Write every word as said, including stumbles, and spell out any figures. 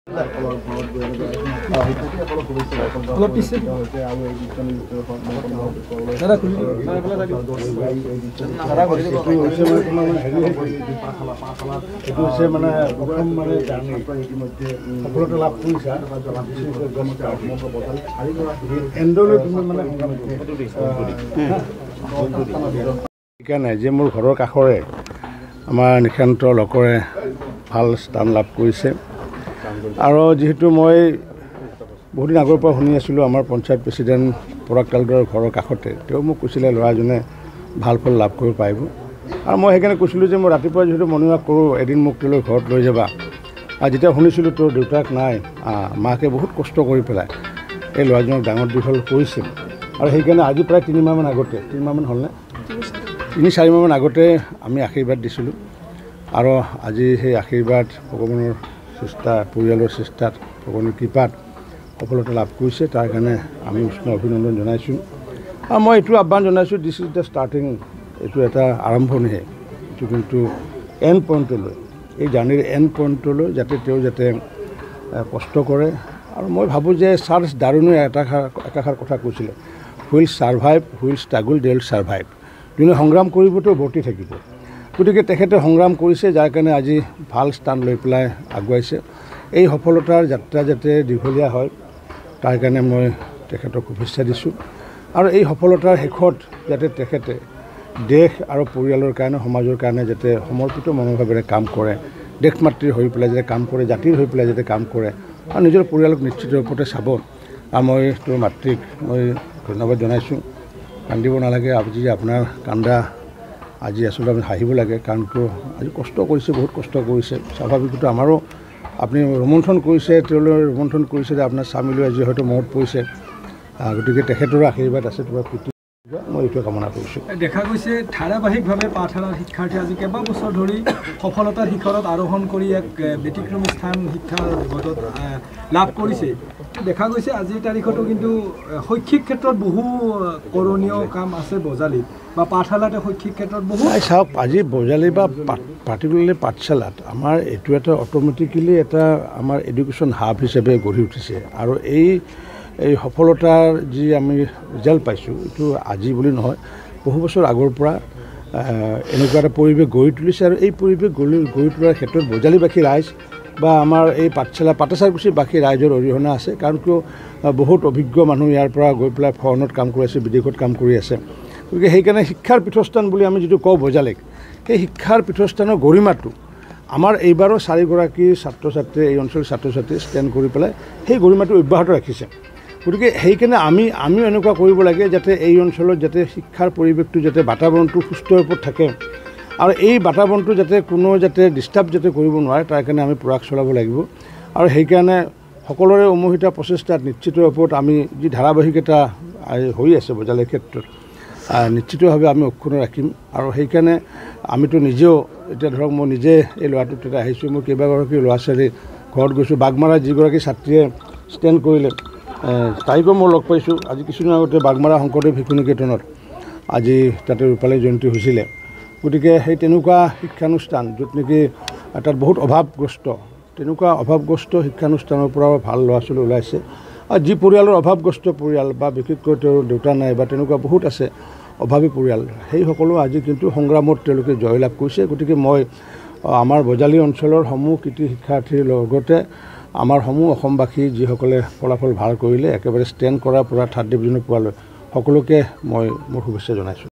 সেইকাৰণে যে মোৰ ঘৰৰ কাষৰে আমাৰ নিশান্ত লোকৰে ভাল স্থান লাভ কৰিছে আৰু যেহেতু মই বহুদিন আগৰ পৰা শুনি আছিলোঁ আমাৰ পঞ্চায়ত প্ৰেচিডেণ্ট পৰাগ তালুকদাৰৰ ঘৰৰ কাষতে তেওঁ মোক কৈছিলে ল'ৰাজনে ভাল ফল লাভ কৰিব পাৰিব আৰু মই সেইকাৰণে কৈছিলোঁ যে মই ৰাতিপুৱা যিহেতু মৰ্ণিং ৱাক কৰোঁ এদিন মোক তোলৈ ঘৰত লৈ যাবা আৰু যেতিয়া শুনিছিলোঁ তোৰ দেউতাক নাই মাকে বহুত কষ্ট কৰি পেলাই এই ল'ৰাজনক ডাঙৰ দীঘল কৰিছিল আৰু সেইকাৰণে আজি প্ৰায় তিনিমাহমান আগতে তিনিমাহমান হ'লনে তিনি চাৰিমাহমান আগতে আমি আশীৰ্বাদ দিছিলোঁ আৰু আজি সেই আশীৰ্বাদ ভগৱানৰ চেষ্টা পৰিয়ালৰ চেষ্টাত ভগৱানৰ কৃপাত সফলতা লাভ কৰিছে তাৰ কাৰণে আমি উষ্ণ অভিনন্দন জনাইছোঁ আৰু মই এইটো আহ্বান জনাইছোঁ দিছ ইজ দ্য ষ্টাৰ্টিং এইটো এটা আৰম্ভণিহে এইটো কিন্তু এণ্ড পইণ্টলৈ এই জাৰ্ণিৰ এণ্ড পইণ্টলৈ যাতে তেওঁ যাতে কষ্ট কৰে আৰু মই ভাবোঁ যে চাৰ্লছ ডাৰউইনে এটা একাষাৰ কথা কৈছিলে who'll survive who'll struggle they will survive যোনে সংগ্ৰাম কৰিবতো বৰ্তি থাকিব গতিকে তেখেতে সংগ্ৰাম কৰিছে যাৰ কাৰণে আজি ভাল স্থান লৈ পেলাই আগুৱাইছে এই সফলতাৰ যাত্ৰা যাতে দীঘলীয়া হয় তাৰ কাৰণে মই তেখেতক শুভেচ্ছা দিছোঁ আৰু এই সফলতাৰ শেষত যাতে তেখেতে দেশ আৰু পৰিয়ালৰ কাৰণে সমাজৰ কাৰণে যাতে সমৰ্পিত মনোভাৱেৰে কাম কৰে দেশ মাতৃৰ হৈ পেলাই যাতে কাম কৰে জাতিৰ হৈ পেলাই যাতে কাম কৰে আৰু নিজৰ পৰিয়ালক নিশ্চিত ৰূপতে চাব আৰু মই তোৰ মাতৃক মই ধন্যবাদ জনাইছোঁ কান্দিব নালাগে আজি আপোনাৰ কান্দা আজি আচলতে আমি হাঁহিব লাগে কাৰণ কিয় আজি কষ্ট কৰিছে বহুত কষ্ট কৰিছে স্বাভাৱিকটো আমাৰো আপুনি ৰোমন্থন কৰিছে তেওঁলৈ ৰোমন্থন কৰিছে যে আপোনাৰ স্বামীলৈ আজি হয়তো মনত পৰিছে গতিকে তেখেতৰো আশীৰ্বাদ আছে তোমাৰ প্ৰতি মই এইটোৱে কামনা কৰিছোঁ দেখা গৈছে ধাৰাবাহিকভাৱে পাঠশালাৰ শিক্ষাৰ্থী আজি কেইবাবছৰ ধৰি সফলতাৰ শিখৰত আৰোহণ কৰি এক ব্যতিক্ৰমী স্থান শিক্ষাৰ জগতত লাভ কৰিছে দেখা গৈছে আজিৰ তাৰিখতো কিন্তু শৈক্ষিক ক্ষেত্ৰত বহু কৰণীয় কাম আছে বজালীত বা পাঠশালাতে শৈক্ষিক ক্ষেত্ৰত বহু চাওক আজি বজালী বা পাৰ্টিকুলাৰলি পাঠশালাত আমাৰ এইটো এটা অট'মেটিকেলি এটা আমাৰ এডুকেশ্যন হাব হিচাপে গঢ়ি উঠিছে আৰু এই এই সফলতাৰ যি আমি ৰিজাল্ট পাইছোঁ এইটো আজি বুলি নহয় বহু বছৰ আগৰ পৰা এনেকুৱা এটা পৰিৱেশ গঢ়ি তুলিছে আৰু এই পৰিৱেশ গঢ়ি গঢ়ি তোলাৰ ক্ষেত্ৰত বজালীবাসী ৰাইজ বা আমাৰ এই পাঠশালা পাটাচাৰকুচিবাসী ৰাইজৰ অৰিহণা আছে কাৰণ কিয় বহুত অভিজ্ঞ মানুহ ইয়াৰ পৰা গৈ পেলাই ফৰেনত কাম কৰি আছে বিদেশত কাম কৰি আছে গতিকে সেইকাৰণে শিক্ষাৰ পীঠস্থান বুলি আমি যিটো কওঁ বজালীক সেই শিক্ষাৰ পীঠস্থানৰ গৰিমাটো আমাৰ এইবাৰো চাৰিগৰাকী ছাত্ৰ ছাত্ৰীয়ে এই অঞ্চলৰ ছাত্ৰ ছাত্ৰী ষ্টেণ্ড কৰি পেলাই সেই গৰিমাটো অব্যাহত ৰাখিছে গতিকে সেইকাৰণে আমি আমিও এনেকুৱা কৰিব লাগে যাতে এই অঞ্চলত যাতে শিক্ষাৰ পৰিৱেশটো যাতে বাতাবৰণটো সুস্থ ৰূপত থাকে আৰু এই বাতাবৰণটো যাতে কোনো যাতে ডিষ্টাৰ্ব যাতে কৰিব নোৱাৰে তাৰ কাৰণে আমি প্ৰয়াস চলাব লাগিব আৰু সেইকাৰণে সকলোৰে উমৈহতীয়া প্ৰচেষ্টাত নিশ্চিত ৰূপত আমি যি ধাৰাবাহিকতা হৈ আছে বজালীৰ ক্ষেত্ৰত নিশ্চিতভাৱে আমি অক্ষুণ্ণ ৰাখিম আৰু সেইকাৰণে আমিতো নিজেও এতিয়া ধৰক মই নিজে এই ল'ৰাটোৰ তাতে আহিছোঁ মই কেইবাগৰাকী ল'ৰা ছোৱালী ঘৰত গৈছোঁ বাগমাৰা যিগৰাকী ছাত্ৰীয়ে ষ্টেণ্ড কৰিলে তাইকো মই লগ পাইছোঁ আজি কিছুদিন আগতে বাগমাৰা শংকৰদেৱ শিশু নিকেতনত আজি তাতে ৰূপালী জয়ন্তী হৈছিলে গতিকে সেই তেনেকুৱা শিক্ষানুষ্ঠান য'ত নেকি তাত বহুত অভাৱগ্ৰস্ত তেনেকুৱা অভাৱগ্ৰস্ত শিক্ষানুষ্ঠানৰ পৰাও ভাল ল'ৰা ছোৱালী ওলাইছে আৰু যি পৰিয়ালৰ অভাৱগ্ৰস্ত পৰিয়াল বা বিশেষকৈ তেওঁৰ দেউতা নাই বা তেনেকুৱা বহুত আছে অভাৱী পৰিয়াল সেই সকলো আজি কিন্তু সংগ্ৰামত তেওঁলোকে জয়লাভ কৰিছে গতিকে মই আমাৰ বজালী অঞ্চলৰ সমূহ কৃতি শিক্ষাৰ্থীৰ লগতে আমাৰ সমূহ অসমবাসী যিসকলে ফলাফল ভাল কৰিলে একেবাৰে ষ্টেণ্ড কৰাৰ পৰা থাৰ্ড ডিভিজনত পোৱালৈ সকলোকে মই মোৰ শুভেচ্ছা জনাইছোঁ।